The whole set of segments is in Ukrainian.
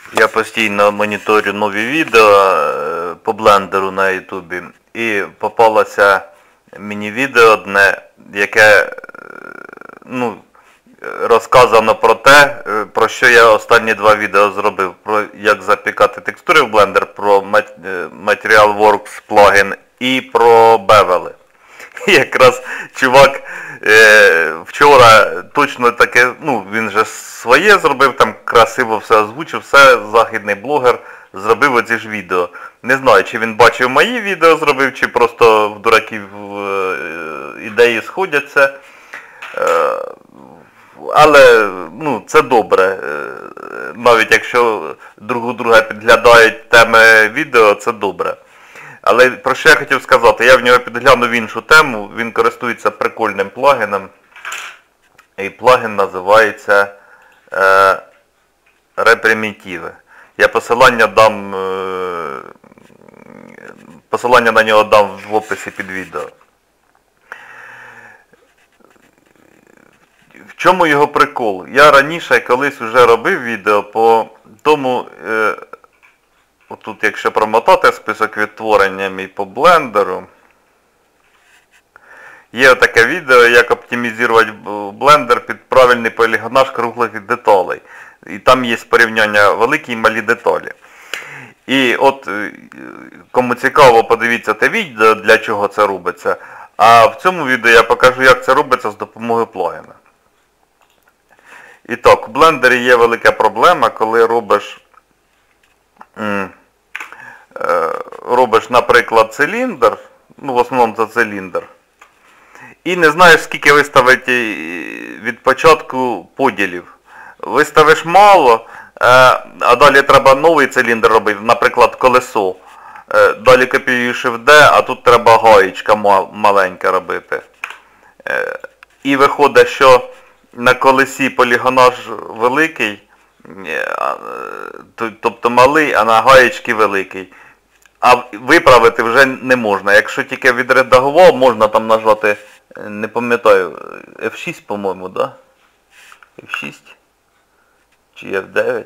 Я постійно моніторю нові відео по блендеру на ютубі, і попалося мені відео одне, яке розказано про те, про що я останні два відео зробив, про як запікати текстури в блендер, про MaterialWorks плагін і про бевели. Якраз чувак вчора точно таке, він же своє зробив, там красиво все озвучив, все, західний блогер зробив оці ж відео. Не знаю, чи він бачив мої відео зробив, чи просто в дураків ідеї сходяться. Але це добре. Навіть якщо друг у друга підглядають теми відео, це добре. Але про що я хотів сказати, я в нього підглянув іншу тему, він користується прикольним плагіном. І плагін називається Reprimitives. Я посилання на нього дам в описі під відео. В чому його прикол? Я раніше колись вже робив відео по тому, отут якщо промотати список відтворення мій по блендеру, є таке відео, як оптимізувати блендер під правильний полігонаж круглих деталей. І там є порівняння великі і малі деталі. І от, кому цікаво, подивіться те відео, для чого це робиться. А в цьому відео я покажу, як це робиться з допомогою плагіна. І так, в блендері є велика проблема, коли робиш, наприклад, циліндр, в основному це циліндр, і не знаєш, скільки виставити від початку поділів. Виставиш мало, а далі треба новий циліндр робити, наприклад, колесо. Далі копіюєш D, а тут треба гаєчка маленька робити. І виходить, що на колесі полігонаж великий, тобто малий, а на гаєчки великий. А виправити вже не можна. Якщо тільки відредагував, можна там нажати, не пам'ятаю, F6, по-моєму, да? F6? Чи F9?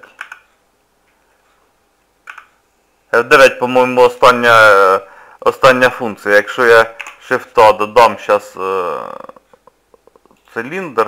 F9, по-моєму, остання функція. Якщо я Shift-A додам зараз циліндр,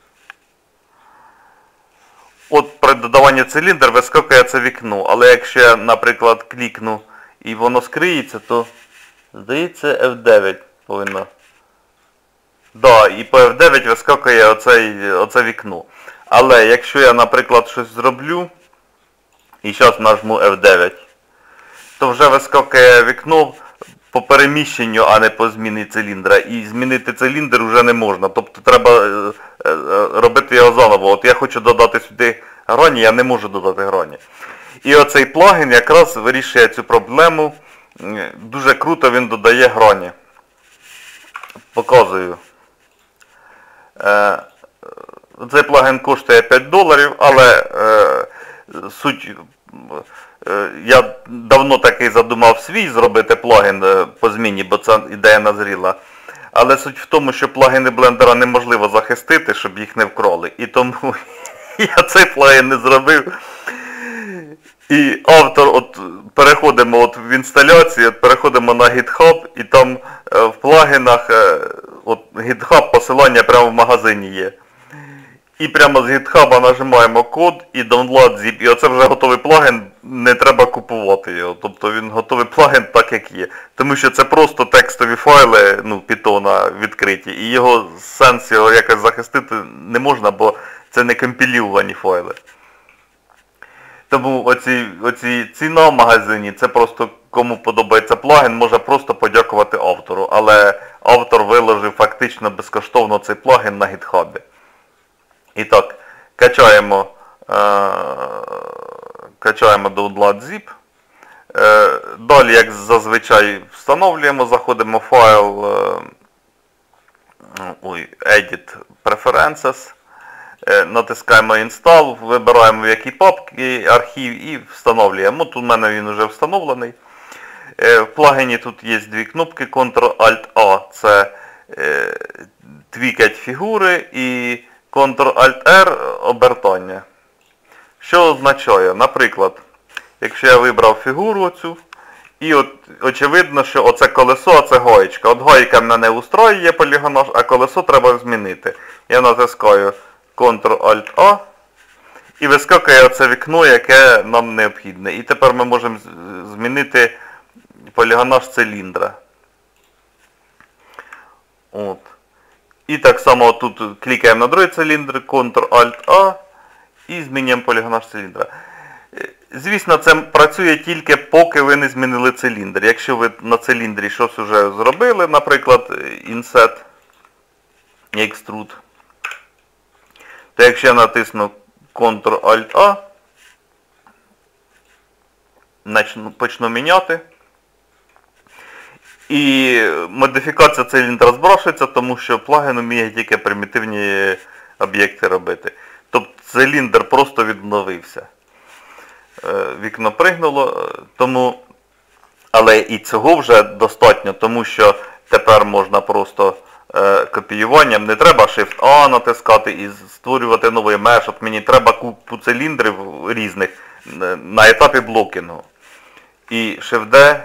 от при додаванні циліндр вискакує це вікно. Але якщо я, наприклад, клікну і воно скриється, то, здається, F9 повинно. Да, і по F9 вискакує оце вікно. Але якщо я, наприклад, щось зроблю, і зараз нажму F9, то вже вискакує вікно по переміщенню, а не по зміні циліндра. І змінити циліндр вже не можна. Тобто треба робити його заново. От я хочу додати сюди грані, я не можу додати грані. І оцей плагін якраз вирішує цю проблему. Дуже круто він додає грані. Показую. Цей плагін коштує $5, але суть... Я давно такий задумав свій зробити плагін по зміні, бо ця ідея назріла. Але суть в тому, що плагіни блендера неможливо захистити, щоб їх не вкрали. І тому я цей плагін не зробив. І автор, переходимо в інсталяцію, переходимо на GitHub, і там в плагінах GitHub посилання прямо в магазині є. І прямо з GitHub нажимаємо код і download zip. І оце вже готовий плагін, не треба купувати його. Тобто він готовий плагін так, як є. Тому що це просто текстові файли, Python відкриті. І сенс його якось захистити не можна, бо це не компілювані файли. Тому ціна в магазині, це просто кому подобається плагін, може просто подякувати автору. Але автор виложив фактично безкоштовно цей плагін на GitHub. І так, качаємо download zip. Далі, як зазвичай, встановлюємо, заходимо в файл Edit Preferences, натискаємо Install, вибираємо в якій папці архів і встановлюємо. Тут у мене він вже встановлений. В плагіні тут є дві кнопки Ctrl-Alt-A, це твікать фігури, і Ctrl-Alt-R обертання. Що означає? Наприклад, якщо я вибрав фігуру цю, і от очевидно, що оце колесо, а це гаєчка. От гайка мене устроює полігонаж, а колесо треба змінити. Я натискаю Ctrl-Alt-A і вискакує оце вікно, яке нам необхідне. І тепер ми можемо змінити полігонаж циліндра. От. І так само тут клікаємо на другий циліндр, Ctrl-Alt-A і змінюємо полігонаж циліндра. Звісно, це працює тільки поки ви не змінили циліндр. Якщо ви на циліндрі щось вже зробили, наприклад, Inset, Extrude, то якщо я натисну Ctrl-Alt-A, почну міняти. І модифікація циліндра зброшується, тому що плагін вміє тільки примітивні об'єкти робити. Тобто циліндр просто відновився. Вікно пригнуло, тому, але і цього вже достатньо, тому що тепер можна просто копіюванням, не треба Shift-A натискати і створювати новий меш. От мені треба купу циліндрів різних на етапі блокінгу. І Shift-D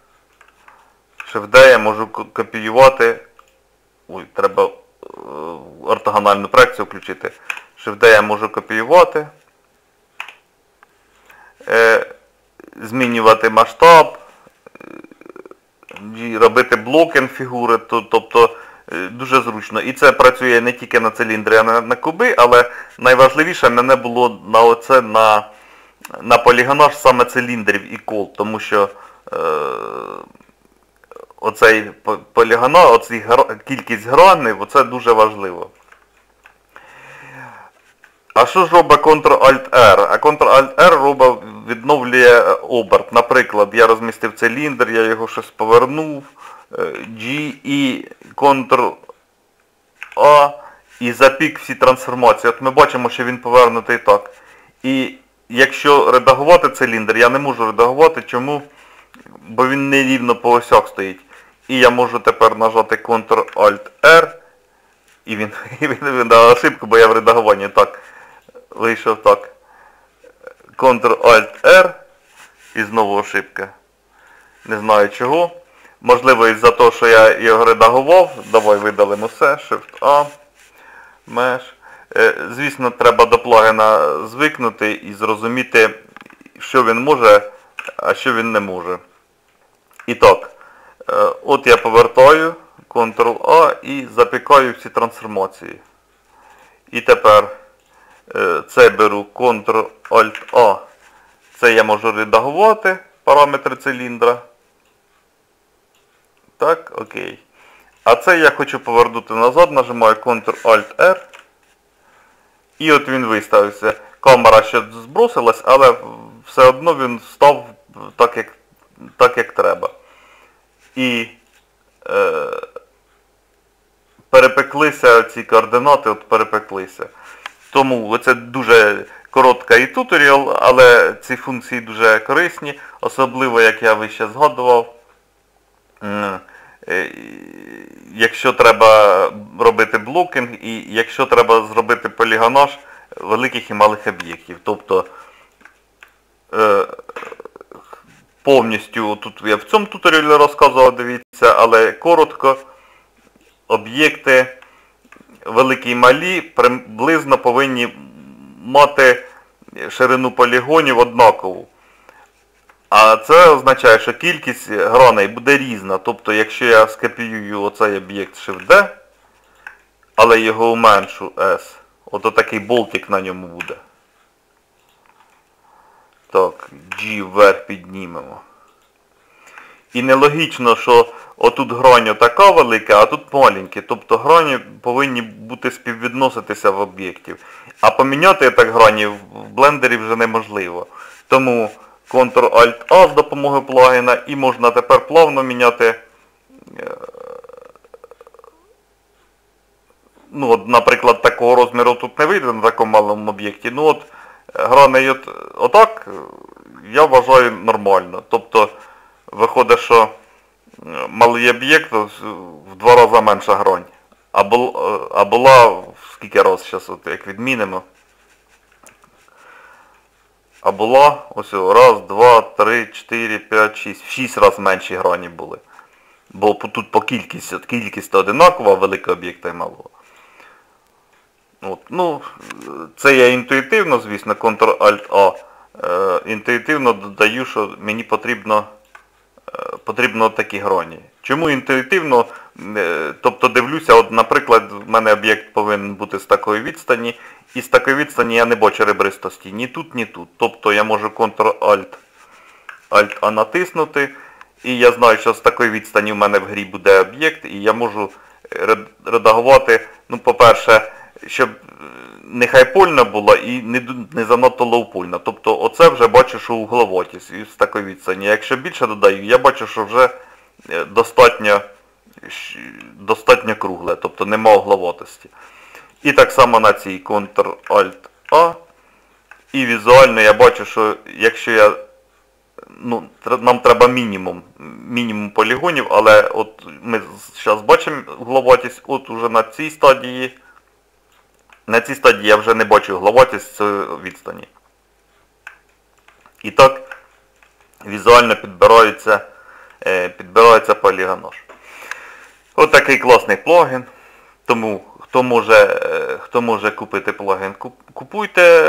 я можу копіювати, треба ортогональну проекцію включити. Shift-D я можу копіювати, змінювати масштаб, робити блокінг фігури, тобто дуже зручно. І це працює не тільки на циліндрі, а на куби, але найважливіше мене було на полігонаж саме циліндрів і кол, тому що оцей полігонаж, оцей кількість гранів, це дуже важливо. А що ж робить Ctrl-Alt-R? А Ctrl-Alt-R відновлює оберт. Наприклад, я розмістив циліндр, я його щось повернув, G і Ctrl-A і запік всі трансформації. От ми бачимо, що він повернутий так. І якщо редагувати циліндр, я не можу редагувати. Чому? Бо він нерівно по осях стоїть. І я можу тепер нажати Ctrl-Alt-R і він дав ошибку, бо я в редагуванні так. Вийшов так. Ctrl-Alt-R і знову ошибка. Не знаю чого. Можливо, із-за того, що я його редагував. Давай видалимо все. Shift-A. Mesh. Звісно, треба до плагіна звикнути і зрозуміти, що він може, а що він не може. І так. От я повертаю Ctrl-A і запікаю всі трансформації. І тепер це беру Ctrl-Alt-A. Це я можу редагувати параметри циліндра. Так, окей. А це я хочу повернути назад, нажимаю Ctrl-Alt-R. І от він виставився. Камера ще збросилась, але все одно він став так, як треба. І перепеклися ці координати, от перепеклися. Тому це дуже короткий туторіал, але ці функції дуже корисні, особливо, як я вище згадував, якщо треба робити блокінг і якщо треба зробити полігонаж великих і малих об'єктів. Тобто повністю, тут я в цьому туторіалі розказував, дивіться, але коротко, об'єкти великі і малі приблизно повинні мати ширину полігонів однакову. А це означає, що кількість граней буде різна. Тобто, якщо я скопіюю оцей об'єкт Shift-D, але його уменшу S, от такий болтик на ньому буде. Так, G вверх піднімемо. І нелогічно, що отут грань така велика, а тут маленькі. Тобто грані повинні бути співвідноситися в об'єктів. А поміняти так грані в блендері вже неможливо. Тому Ctrl-Alt-A з допомогою плагіна і можна тепер плавно міняти. Ну от, наприклад, такого розміру тут не вийде на такому малому об'єкті. Ну от, грани отак, я вважаю нормально. Тобто, виходить, що малий об'єкт в 2 рази менша грань. А була в скільки раз, зараз от як відмінимо. А була ось раз, два, три, 4, 5, 6. В 6 разів менші грані були. Бо тут по кількість одинакова, великий об'єкт і малого. От. Ну, це я інтуїтивно, звісно, Ctrl-Alt-A. Інтуїтивно додаю, що мені потрібно такі грані. Чому інтуїтивно? Тобто дивлюся, от, наприклад, в мене об'єкт повинен бути з такої відстані, і з такої відстані я не бачу ребристості ні тут, ні тут. Тобто я можу Ctrl-Alt-A натиснути, і я знаю, що з такої відстані в мене в грі буде об'єкт, і я можу редагувати, ну, по-перше, щоб не хайпольна була і не занадто лоупольна. Тобто оце вже бачу, що угловатість з такої відстані. Якщо більше додаю, я бачу, що вже достатньо кругле, тобто нема угловатості. І так само на цій Ctrl-Alt-A. І візуально я бачу, що якщо нам треба мінімум полігонів, але от ми зараз бачимо угловатість, от уже на цій стадії я вже не бачу угловатість з відстані. І так візуально підбирається полігонаж. Ось такий класний плагін. Тому хто може купити плагін, купуйте.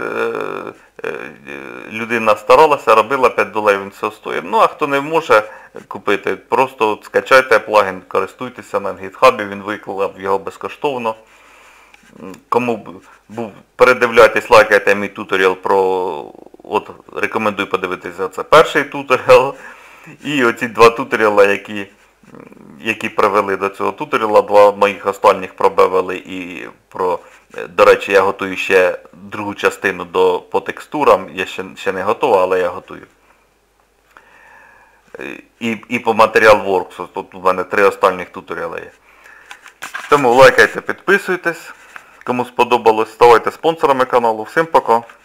Людина старалася, робила, $5 він все стоїть. Ну, а хто не може купити, просто скачайте плагін, користуйтеся на GitHub, він виклав його безкоштовно. Кому передивляйтесь, лайкайте мій туторіал рекомендую подивитися, це перший туторіал. І оці два туторіали, які привели до цього туторіала, два моїх останніх пробивали і до речі, я готую ще другу частину по текстурам, я ще не готова, але я готую. І по Material-Works, тут у мене 3 останніх туторіали є. Тому лайкайте, підписуйтесь, кому сподобалось, ставайте спонсорами каналу. Всім пока!